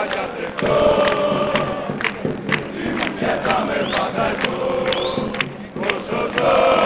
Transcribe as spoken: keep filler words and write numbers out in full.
για τρεφό. Ήμουν και θα με πάντα εγώ, όσο ζω.